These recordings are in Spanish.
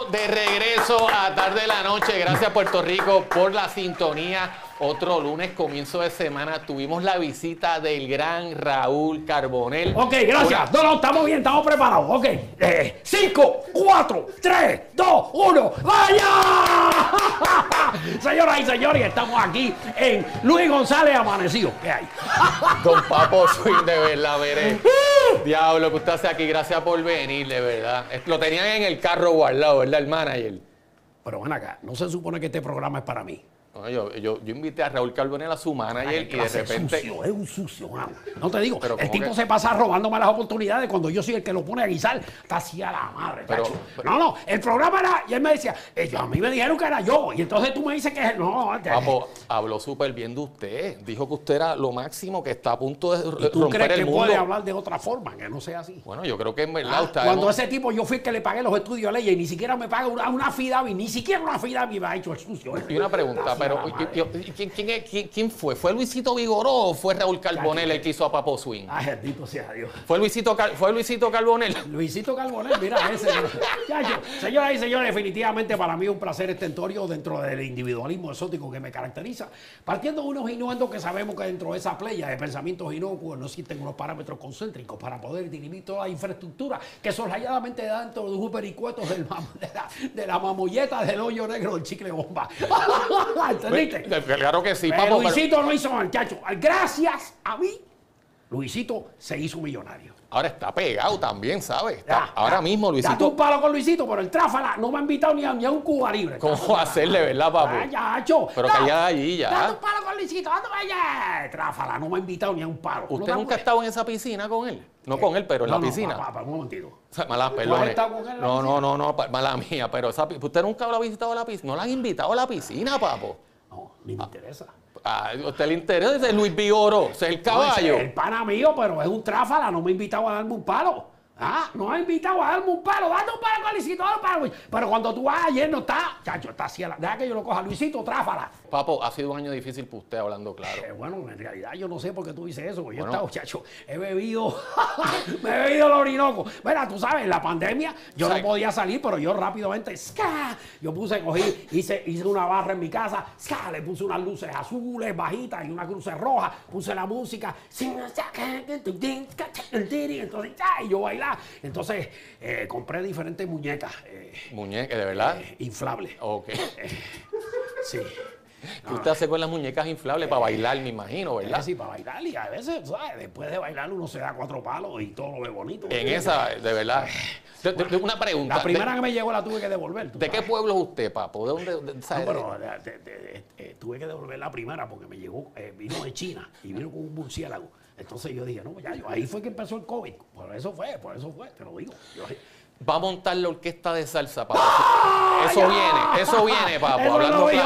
de regreso a Tarde de la Noche. Gracias, Puerto Rico, por la sintonía. Otro lunes, comienzo de semana, tuvimos la visita del gran Raúl Carbonell. Ok, gracias. No, estamos bien, estamos preparados. Ok. 5, 4, 3, 2, 1. ¡Vaya! Señoras y señores, estamos aquí en Luis González Amanecido. ¿Qué hay? Don Papo Swing, de verdad, veré. Diablo, que usted hace aquí. Gracias por venir, de verdad. Lo tenían en el carro guardado, ¿verdad, el manager? Pero ven acá, no se supone que este programa es para mí. No, yo invité a Raúl Carbonell a su manager y de repente... Es un sucio, mano. No te digo, Pero el tipo se pasa robándome las oportunidades cuando yo soy el que lo pone a guisar. Está así a la madre, Pero- No, el programa era... Y él me decía, a mí me dijeron que era yo. Y entonces tú me dices que es... No, Papo, habló súper bien de usted. Dijo que usted era lo máximo, que está a punto de ¿Y tú romper crees el que mundo. puede hablar de otra forma, que no sea así? Bueno, yo creo que en verdad usted... Cuando ese tipo, yo fui el que le pagué los estudios de ley y ni siquiera me paga una FIDAVI, ni siquiera una FIDAVI me ha hecho el sucio. Y una pregunta, Así a pero la madre. ¿quién fue? ¿Fue Luisito Vigoró o fue Raúl Carbonell el que hizo a Papo Swing? Ay, bendito sea Dios. ¿Fue Luisito Carbonell? Luisito Carbonell, mira ese. Chacho, señoras y señores, definitivamente para mí es un placer estentorio dentro del individualismo exótico que me caracteriza. Partiendo de unos innuendos que sabemos que dentro de esa playa de pensamientos inocuos no existen unos parámetros concéntricos para poder dirimir toda la infraestructura que soslayadamente da dentro de los vericuetos de la mamolleta del hoyo negro del chicle bomba. ¿Entendiste? Claro que sí, Pero Papo. Luisito no hizo mal, chacho. Gracias a mí, Luisito se hizo millonario. Ahora está pegado también, ¿sabes? Ya, Ahora mismo Date Luisito... un palo con Luisito, pero el Tráfala no me ha invitado ni a un Cuba Libre. ¿Cómo va a hacerle, verdad, Papo? Chacho. Pero que ya allí, ya. Date un palo con Luisito, ¿dónde vaya? Tráfala no me ha invitado ni a un palo. ¿Usted nunca ha estado en esa piscina con él? No con él, pero en la piscina. Papá, un momentito. O sea, mala, has perdone. estado con él en la No, mala mía, pero ¿usted nunca lo ha visitado a la piscina? ¿No la han invitado a la piscina, Papo? No, ni me interesa. ¿A usted le interesa? Ese es Luis Vigoró, ese es el No, caballo. ese es el pana mío, pero es un Tráfala, no me ha invitado a darme un palo. No me ha invitado a darme un palo, date un palo con Luisito, dale un palo. Pero cuando tú vas ayer no está, chacho, está así, deja que yo lo coja, Luisito, Tráfala. Papo, ha sido un año difícil para usted, hablando claro. Bueno, en realidad yo no sé por qué tú dices eso, porque yo he Bueno. estado, chacho, he bebido, me he bebido el Orinoco. Mira, tú sabes, en la pandemia yo no podía salir, pero yo rápidamente, yo cogí, hice una barra en mi casa, le puse unas luces azules, bajitas y una cruz roja, puse la música, entonces, y yo bailaba. Entonces, compré diferentes muñecas Muñeca, ¿de verdad? inflables. Ok. Sí. ¿Qué usted hace con las muñecas inflables para bailar, me imagino, verdad? Sí, para bailar y a veces, ¿sabes? Después de bailar uno se da 4 palos y todo lo ve bonito. En esa, de verdad. Una pregunta. La primera que me llegó la tuve que devolver. ¿De qué pueblo es usted, Papo? ¿De dónde? No, ¿Sabe? pero tuve que devolver la primera porque me llegó, vino de China y vino con un murciélago. Entonces yo dije, no, ya, ahí fue que empezó el COVID. Por eso fue, te lo digo. Va a montar la orquesta de salsa, Papo. ¡Ah! Eso viene, Papo, Eso hablando lo digo.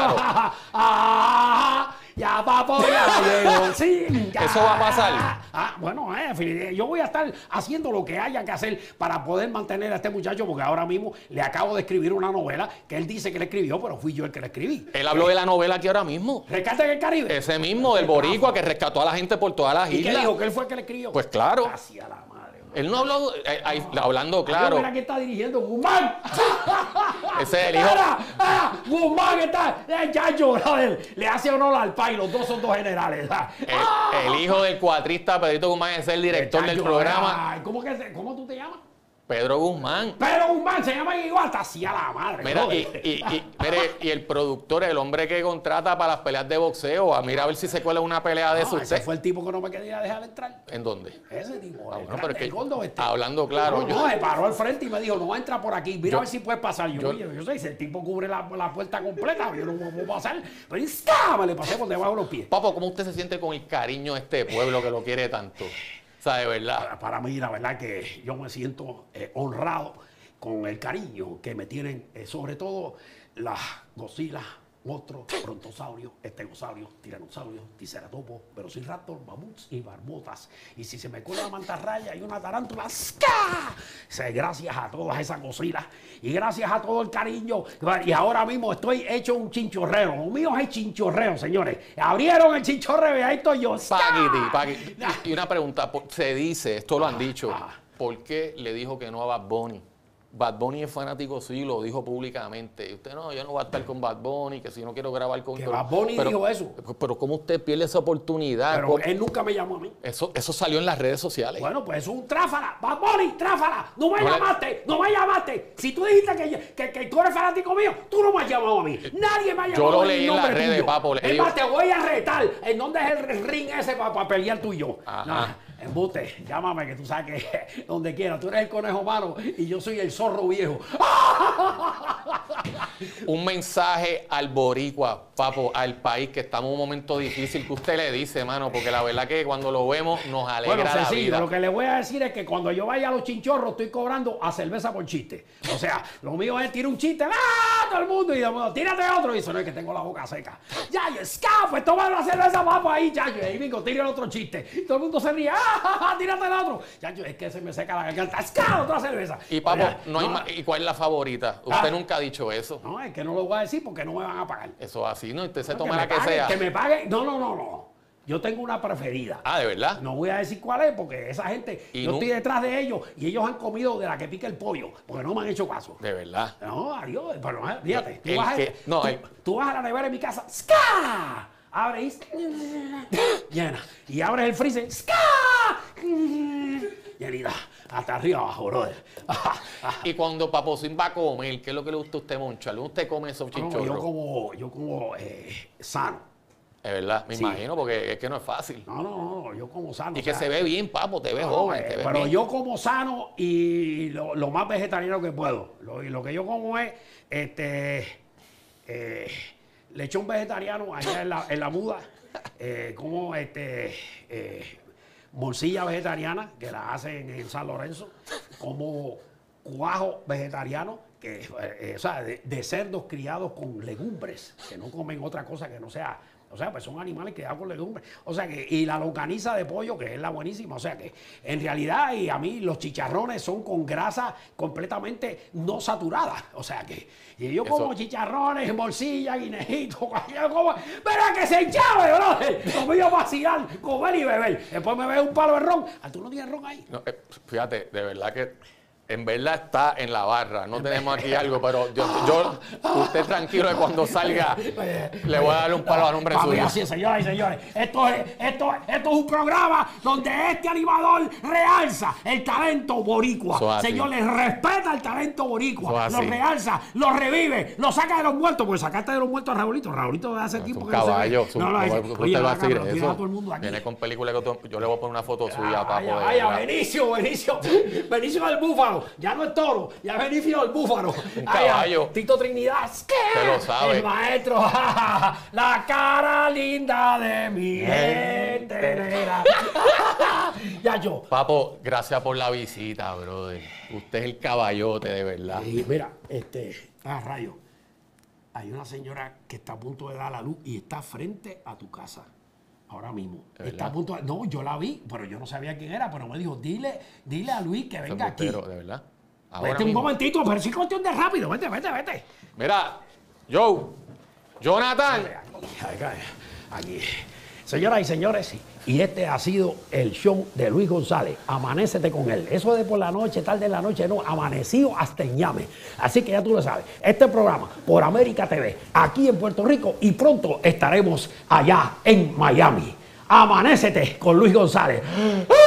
claro. Ya, Papo, ya llegó. Sí, ya. ¿Eso va a pasar? Bueno, yo voy a estar haciendo lo que haya que hacer para poder mantener a este muchacho, porque ahora mismo le acabo de escribir una novela que él dice que le escribió, pero fui yo el que le escribí. Él habló de la novela aquí ahora mismo. Rescate en el Caribe. Ese mismo, del boricua que rescató a la gente por todas las ¿Y qué islas. dijo? ¿Que él fue el que le escribió? Pues claro. Hacia la madre. Él no habló, hablando claro. Mira que está dirigiendo Guzmán. Ese es el hijo. Guzmán está. Chacho, brother, le hace honor al país. Los dos son dos generales. El hijo del cuatrista Pedrito Guzmán es el director del programa. ¿Cómo tú te llamas? Pedro Guzmán. Pedro Guzmán se llama igual, está así a la madre. Mira, brother. mire, y el productor, el hombre que contrata para las peleas de boxeo, mira a ver si se cuela una pelea de eso Ese usted. fue el tipo que no me quería dejar entrar. ¿En dónde? Ese tipo, el, Bueno, grande, pero es que el gordo este. hablando claro, No, se paró al frente y me dijo, no entra por aquí, mira a ver si puedes pasar. Yo sé, si el tipo cubre la puerta completa, yo no puedo pasar. Pero me le pasé por debajo de los pies. Papo, ¿cómo usted se siente con el cariño de este pueblo que lo quiere tanto? O sea, de verdad. Para mí, la verdad que yo me siento honrado con el cariño que me tienen, sobre todo las Godzilla, monstruos, brontosaurios, estegosaurios, tiranosaurios, triceratopos, velociraptor, mamuts y barbotas. Y si se me cuela una mantarraya y una tarántula, ¡ska! Gracias a todas esas cositas y gracias a todo el cariño. Y ahora mismo estoy hecho un chinchorrero. Lo mío es chinchorreo, señores. Abrieron el chinchorreo y ahí estoy yo. Paquiti. Y una pregunta, se dice, esto lo han dicho, ¿por qué le dijo que no a Bad Bunny? Bad Bunny es fanático suyo y lo dijo públicamente. Y usted, no, yo no voy a estar con Bad Bunny, que si no quiero grabar con... Que Bad Bunny dijo eso. Pero ¿cómo usted pierde esa oportunidad? Pero él nunca me llamó a mí. Eso salió en las redes sociales. Bueno, pues eso es un tráfala. Bad Bunny, tráfala. No me llamaste, no me llamaste. Si tú dijiste que tú eres fanático mío, tú no me has llamado a mí. Nadie me ha llamado. Yo lo leí en las redes, papo. Es más, te voy a retar. ¿En dónde es el ring ese para pelear tú y yo? Ajá. No, embuste, llámame que tú sabes que donde quiera. Tú eres el conejo malo y yo soy el zorro viejo. Un mensaje al boricua, papo, al país, que estamos en un momento difícil, que usted le dice, mano, porque la verdad que cuando lo vemos nos alegra Bueno, la sencillo, vida. lo que le voy a decir es que cuando yo vaya a los chinchorros estoy cobrando a cerveza por chiste. O sea, lo mío es tirar un chiste, ¡ah! Todo el mundo, y de modo, tírate otro, y eso no es que tengo la boca seca. Ya, yo, pues toma la cerveza, papo, ahí, chacho, y ahí vengo, tira el otro chiste. Y todo el mundo se ríe, ¡ah! Tírate el otro. Chacho, es que se me seca la garganta, ¡esca! Otra cerveza. Y papo, Oiga, no hay más. ¿Y cuál es la favorita? Usted nunca ha dicho eso. No, es que no lo voy a decir porque no me van a pagar. Eso es así, ¿no? Usted se No, toma la que paguen, sea. Que me paguen. No. Yo tengo una preferida. Ah, ¿de verdad? No voy a decir cuál es porque esa gente, Y yo no- estoy detrás de ellos y ellos han comido de la que pica el pollo porque no me han hecho caso. De verdad. No, adiós. Pero fíjate, El que- no, tú vas a la nevera en mi casa, ¡ska! Abre y llena. Y abres el freezer, ¡ska! Llenita. Hasta arriba abajo, brother. Y cuando Papo Swing va a comer, ¿qué es lo que le gusta a usted, Monchal? ¿Usted come esos No, chinchorros? yo como sano. Es verdad, me Sí. imagino, porque es que no es fácil. No, yo como sano. Y o que sea, se ve bien, Papo, te ves no, joven, te ves pero bien. yo como sano y lo más vegetariano que puedo. Lo que yo como es lechón vegetariano allá en la muda. Como morcilla vegetariana, que la hacen en San Lorenzo. Como cuajo vegetariano, que, o sea, de cerdos criados con legumbres, que no comen otra cosa que no sea. O sea, pues son animales criados con legumbres. O sea que, y la longaniza de pollo, que es la buenísima. O sea que, en realidad, y a mí los chicharrones son con grasa completamente no saturada. O sea que, y yo Eso- como chicharrones, morcilla, guinejito, cualquier cosa. Pero es que se enchave, brother. Como yo vacilar, comer y beber. Después me bebe un palo de ron. Ah, ¿tú no tienes ron ahí? No, fíjate, de verdad que en verdad está en la barra. No tenemos aquí algo, pero usted tranquilo que cuando salga le voy a dar un palo a nombre Papi, suyo. así es, señoras y señores. Esto es un programa donde este animador realza el talento boricua. Eso es así. Señores, respeta el talento boricua. Eso es Lo así. realza, lo revive, lo saca de los muertos. Porque sacaste de los muertos a Raulito. Raulito hace Es tiempo un que no se ve. caballo. Oye, Usted va a decir cámara, tira a todo el eso. mundo aquí. Viene con película que yo le voy a poner una foto suya, Papo. de Vaya, verdad. Benicio del Búfalo, ya no es toro, ya es Benicio del Búfalo. Un caballo. Tito Trinidad, ¿qué? Usted lo sabe. El maestro, la cara linda de mi gente negra. Ya yo. Papo, gracias por la visita, brother. Usted es el caballote, de verdad. Y mira, rayo, hay una señora que está a punto de dar la luz y está frente a tu casa. Ahora mismo. ¿De Está a verdad? punto de, no, yo la vi, pero yo no sabía quién era, pero me dijo, dile a Luis que venga aquí. Pero, de verdad. Ahora Vete un mismo. momentito, pero sí cuestión de rápido. Vete. Mira, Jonathan. Aquí. Señoras y señores, y este ha sido el show de Luis González. Amanécete con él. Eso de por la noche, tarde en la noche, no. Amanecido hasta en llame. Así que ya tú lo sabes. Este programa por América TV, aquí en Puerto Rico, y pronto estaremos allá en Miami. Amanécete con Luis González.